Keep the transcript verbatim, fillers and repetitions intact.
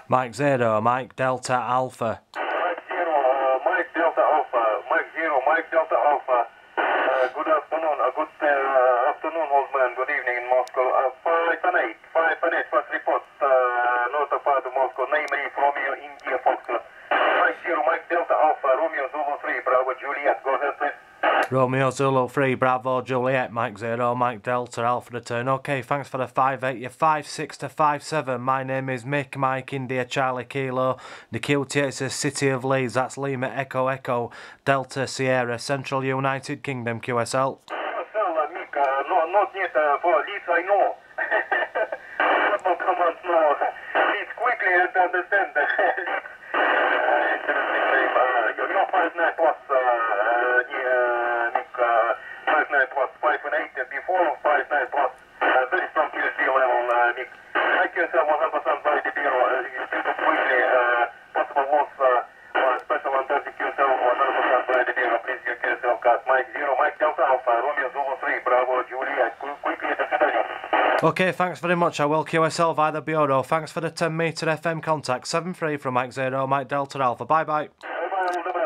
Mike Zero, Mike Delta Alpha. Mike Zero, uh, Mike Delta Alpha. Mike Zero, Mike Delta Alpha. Uh, good afternoon, uh, good uh, afternoon, old man. Good evening in Moscow. Uh, five and eight, five and eight. First report. Uh, north of part of Moscow. Name Reef, Romeo, India, Foxtrot. Mike Zero, Mike Delta Alpha. Romeo, Zulu three, Bravo, Juliet. Go ahead, please. Romeo Zulu three, Bravo Juliet, Mike Zero, Mike Delta, Alpha return. Okay, thanks for the five eight, you're five six to five seven. My name is Mick, Mike, India, Charlie, Kilo. The Q T X is City of Leeds, that's Lima, Echo, Echo, Delta, Sierra, Central United Kingdom, Q S L. Q S L, uh, Mick, uh, no, not yet, uh, for Leeds I know. No commands, no. Leeds quickly and understand. uh, interesting name. Uh, you're five nine plus, uh, uh, yeah, Mick, uh, five nine plus, five and eight, uh, before five nine plus, uh, very strong Q S C level, uh, Mick. I Q S L one hundred percent by the bureau, uh, super quickly, uh, possible loss, uh, uh, special one thirty Q S L one hundred percent by the bureau, please use Q S L card. Mike Zero, Mike Delta Alpha, Romeo Zulu three, Bravo, Juliet, quickly at the center. Okay, thanks very much. I will Q S L via the Bureau. Thanks for the ten metre F M contact. seven three from Mike Zero, Mike Delta Alpha. Bye bye. Bye bye,